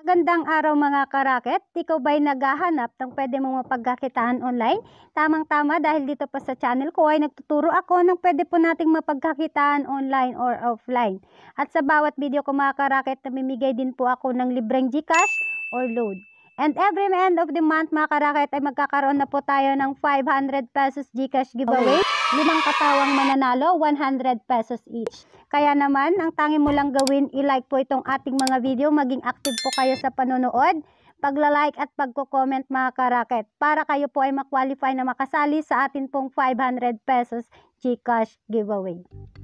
Magandang araw mga karaket. Ikaw ba'y naghahanap ng pwede mong mapagkakitaan online? Tamang-tama dahil dito pa sa channel ko ay nagtuturo ako ng pwede po nating mapagkakitaan online or offline. At sa bawat video ko mga karaket, namimigay din po ako ng libreng GCash or load. And every end of the month mga karaket ay magkakaroon na po tayo ng 500 pesos GCash giveaway. 5 katawang mananalo, 100 pesos each. Kaya naman, ang tangi mo lang gawin, i-like po itong ating mga video, maging active po kayo sa panonood, pagla-like at pagko-comment mga karaket, para kayo po ay ma-qualify na makasali sa atin pong 500 pesos GCash giveaway.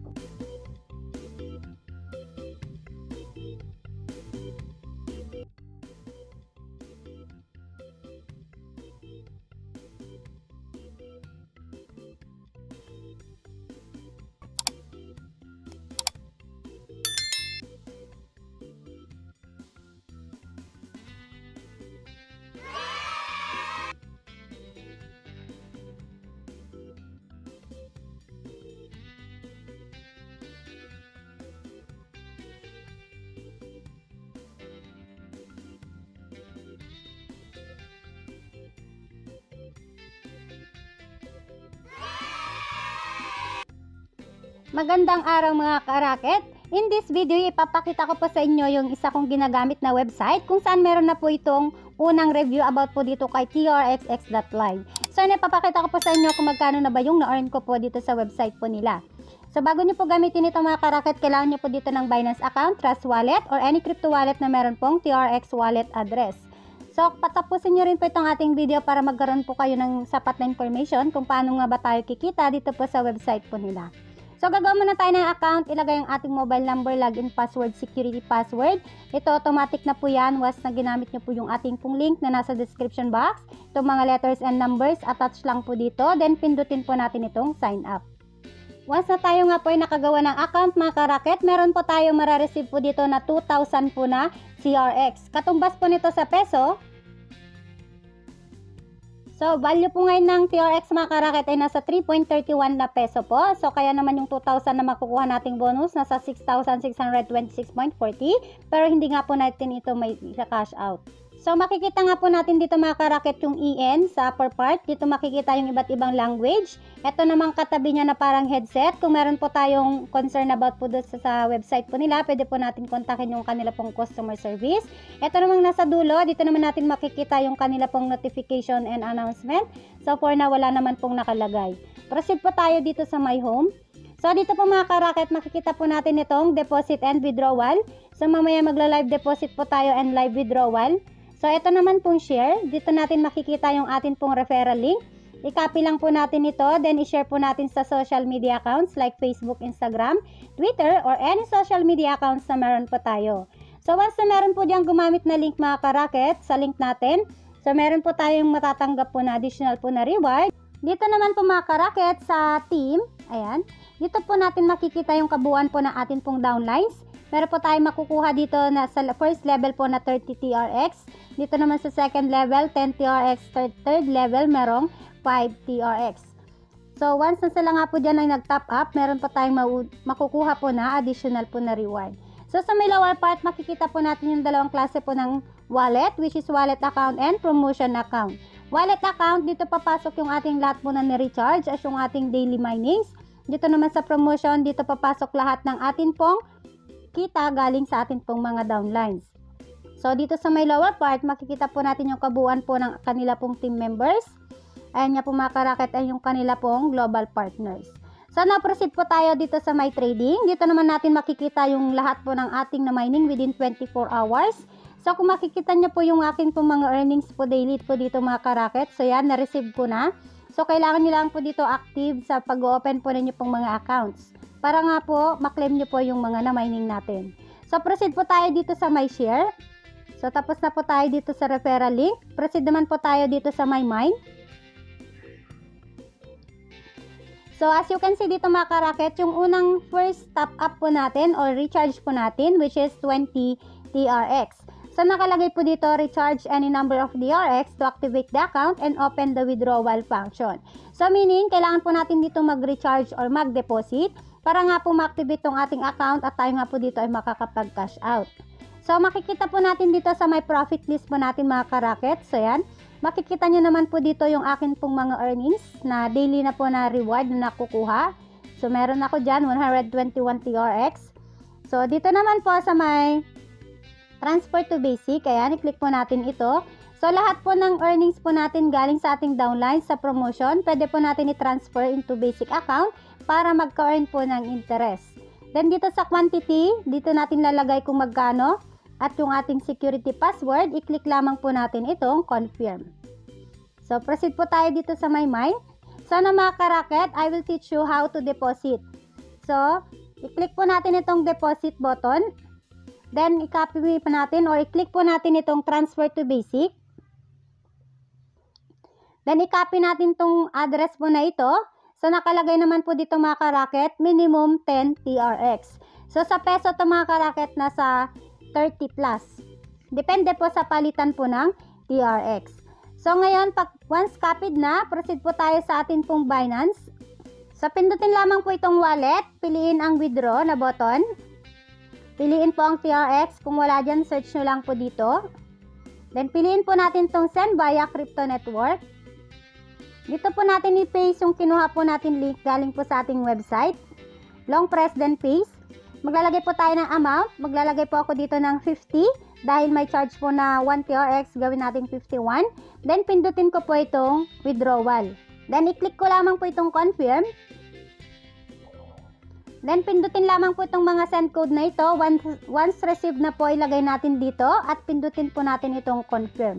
Magandang araw mga karaket. In this video, ipapakita ko po sa inyo yung isa kong ginagamit na website kung saan meron na po itong unang review about po dito kay trxx.live. So, ipapakita ko po sa inyo kung magkano na ba yung na-earn ko po dito sa website po nila. So, bago nyo po gamitin ito mga karaket, kailangan nyo po dito ng Binance account, Trust Wallet, or any crypto wallet na meron pong TRX wallet address. So, patapusin nyo rin po itong ating video para magkaroon po kayo ng sapat na information kung paano nga ba tayo kikita dito po sa website po nila. So, gagawin muna tayo ng account, ilagay ang ating mobile number, login password, security password. Ito, automatic na po yan, once na ginamit nyo po yung ating pong link na nasa description box. Itong mga letters and numbers, attach lang po dito, then pindutin po natin itong sign up. Once na tayo nga po ay nakagawa ng account mga karaket, meron po tayo marareceive po dito na 2,000 po na CRX. Katumbas po nito sa peso. So, value po ngayon ng TRX mga karaket ay nasa 3.31 na peso po. So, kaya naman yung 2,000 na makukuha nating bonus nasa 6,626.40. Pero hindi nga po natin ito may cash out. So, makikita nga po natin dito mga karaket yung EN sa upper part. Dito makikita yung iba't ibang language. Ito namang katabi niya na parang headset. Kung meron po tayong concern about po doon sa website po nila, pwede po natin kontakin yung kanila pong customer service. Ito namang nasa dulo, dito naman natin makikita yung kanila pong notification and announcement. So, for na wala naman pong nakalagay. Proceed po tayo dito sa My Home. So, dito po mga karaket, makikita po natin itong deposit and withdrawal. So, mamaya magla-live deposit po tayo and live withdrawal. So, ito naman pong share. Dito natin makikita yung atin pong referral link. I-copy lang po natin ito, then i-share po natin sa social media accounts like Facebook, Instagram, Twitter, or any social media accounts na meron po tayo. So, once na meron po diyang gumamit na link mga karaket, sa link natin, so meron po tayong matatanggap po na additional po na reward. Dito naman po mga karaket sa team, ayan, dito po natin makikita yung kabuuan po ng atin pong downlines. Meron po tayong makukuha dito na sa first level po na 30 TRX. Dito naman sa second level, 10 TRX. Third level, merong 5 TRX. So, once na sila nga po dyan ay nag-top up, meron po tayong makukuha po na additional po na reward. So, sa may lower part, makikita po natin yung dalawang klase po ng wallet, which is wallet account and promotion account. Wallet account, dito papasok yung ating lahat po na ni-recharge as yung ating daily minings. Dito naman sa promotion, dito papasok lahat ng atin pong kita galing sa atin pong mga downlines. So, dito sa may lower part, makikita po natin yung kabuuan po ng kanila pong team members. Ayan nga po mga karaket ay yung kanila pong global partners. So, na-proceed po tayo dito sa my trading. Dito naman natin makikita yung lahat po ng ating na mining within 24 hours. So, kung makikita nyo po yung aking pong mga earnings po daily po dito mga karaket. So, yan, na-receive ko na. So, kailangan nyo lang po dito active sa pag-open po ninyo pong mga accounts. Para nga po, maklaim nyo po yung mga na-mining natin. So, proceed po tayo dito sa my share. So, tapos na po tayo dito sa referral link. Proceed naman po tayo dito sa my mine. So, as you can see dito mga karaket, yung unang first top up po natin or recharge po natin, which is 20 TRX. So, nakalagay po dito, recharge any number of DRX to activate the account and open the withdrawal function. So, meaning, kailangan po natin dito mag-recharge or mag-deposit para nga po ma-activate tong ating account at tayo nga po dito ay makakapag-cash out. So, makikita po natin dito sa may profit list po natin mga karaket. So, yan. Makikita nyo naman po dito yung akin pong mga earnings na daily na po na reward na nakukuha. So, meron ako dyan, 121 TRX. So, dito naman po sa may transfer to basic. Ayan, i-click po natin ito. So, lahat po ng earnings po natin galing sa ating downline sa promotion, pwede po natin i-transfer into basic account para magka-earn po ng interest. Then, dito sa quantity, dito natin lalagay kung magkano at yung ating security password, i-click lamang po natin itong confirm. So, proceed po tayo dito sa my mine. So, na mga karaket, I will teach you how to deposit. So, i-click po natin itong deposit button. Then, i-copy po natin or i-click po natin itong transfer to basic. Then, i-copy natin itong address po na ito. So, nakalagay naman po dito mga karaket, minimum 10 TRX. So, sa peso ito mga karaket, nasa 30 plus. Depende po sa palitan po ng TRX. So, ngayon, once copied na, proceed po tayo sa atin pong Binance. So, pindutin lamang po itong wallet. Piliin ang withdraw na button. Piliin po ang TRX. Kung wala dyan, search nyo lang po dito. Then, piliin po natin itong send via crypto network. Dito po natin i-paste yung kinuha po natin link galing po sa ating website. Long press, then paste. Maglalagay po tayo ng amount. Maglalagay po ako dito ng 50. Dahil may charge po na 1 TRX, gawin natin 51. Then, pindutin ko po itong withdrawal. Then, i-click ko lamang po itong confirm. Then, pindutin lamang po itong mga send code na ito. Once received na po, ilagay natin dito. At pindutin po natin itong confirm.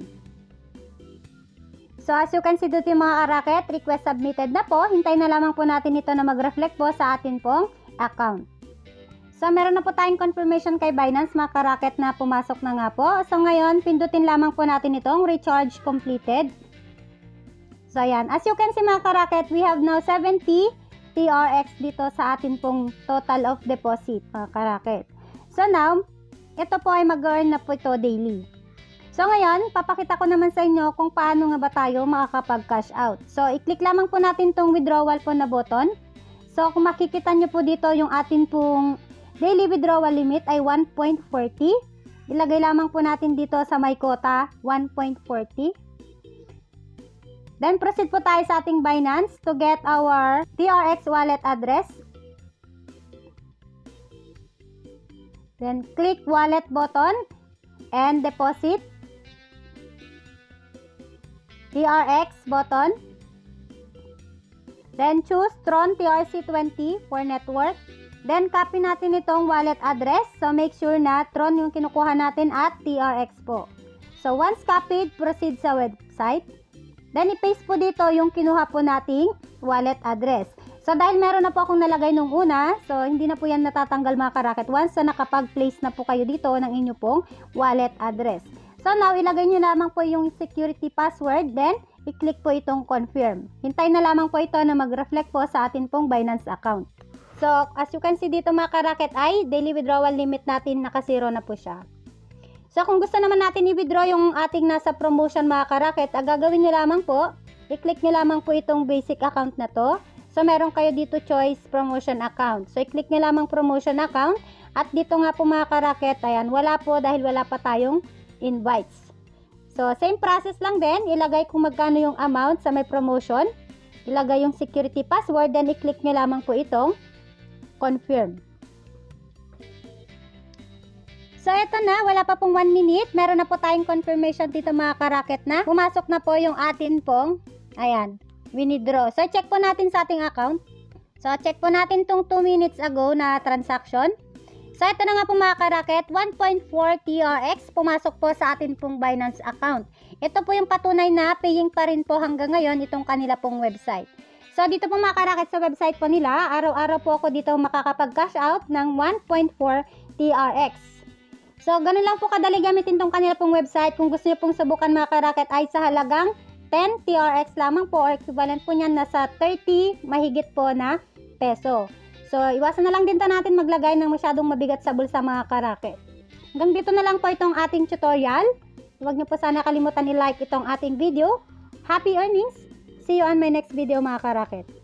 So, as you can see dito yung mga karaket, request submitted na po. Hintayin na lamang po natin ito na mag-reflect po sa atin pong account. So, meron na po tayong confirmation kay Binance, mga karaket, na pumasok na nga po. So, ngayon, pindutin lamang po natin itong recharge completed. So, ayan. As you can see, mga karaket, we have now 70 TRX dito sa atin pong total of deposit, mga karaket. So, now, ito po ay mag-earn na po ito daily. So, ngayon, papakita ko naman sa inyo kung paano nga ba tayo makakapag-cash out. So, i-click lamang po natin itong withdrawal po na button. So, kung makikita nyo po dito yung atin pong daily withdrawal limit ay 1.40. Ilagay lamang po natin dito sa may quota, 1.40. Then, proceed po tayo sa ating Binance to get our TRX wallet address. Then, click wallet button and deposit. TRX button. Then, choose Tron TRC20 for network. Then, copy natin itong wallet address. So, make sure na Tron yung kinukuha natin at TRX po. So, once copied, proceed sa website. Then, i-paste po dito yung kinuha po nating wallet address. So, dahil meron na po akong nalagay nung una, so, hindi na po yan natatanggal mga karaket once na nakapag-place na po kayo dito ng inyo pong wallet address. So, now, ilagay nyo lamang po yung security password. Then, i-click po itong confirm. Hintayin na lamang po ito na mag-reflect po sa atin pong Binance account. So, as you can see dito mga karaket ay daily withdrawal limit natin naka-zero na po siya. So, kung gusto naman natin i-withdraw yung ating nasa promotion mga karaket, gagawin nyo lamang po, i-click nyo lamang po itong basic account na to. So, meron kayo dito choice promotion account. So, i-click nyo lamang promotion account. At dito nga po mga karaket, ayan, wala po dahil wala pa tayong invites. So, same process lang din. Ilagay kung magkano yung amount sa may promotion. Ilagay yung security password. Then, i-click nyo lamang po itong confirm. So, ito na. Wala pa pong 1 minute. Meron na po tayong confirmation dito mga karaket na. Pumasok na po yung atin pong, ayan, withdraw. So, check po natin sa ating account. So, check po natin tong 2 minutes ago na transaction. So, ito na nga po mga karaket, 1.4 TRX pumasok po sa atin pong Binance account. Ito po yung patunay na paying pa rin po hanggang ngayon itong kanila pong website. So, dito po mga karaket sa website po nila, araw-araw po ako dito makakapag-cash out ng 1.4 TRX. So, ganun lang po kadali gamitin itong kanila pong website. Kung gusto nyo pong subukan mga karaket ay sa halagang 10 TRX lamang po or equivalent po niyan nasa 30 mahigit po na peso. So, iwasan na lang din natin maglagay ng masyadong mabigat sa bulsa mga karaket. Hanggang dito na lang po itong ating tutorial. Huwag niyo po sana kalimutan i-like itong ating video. Happy earnings! See you on my next video mga karaket.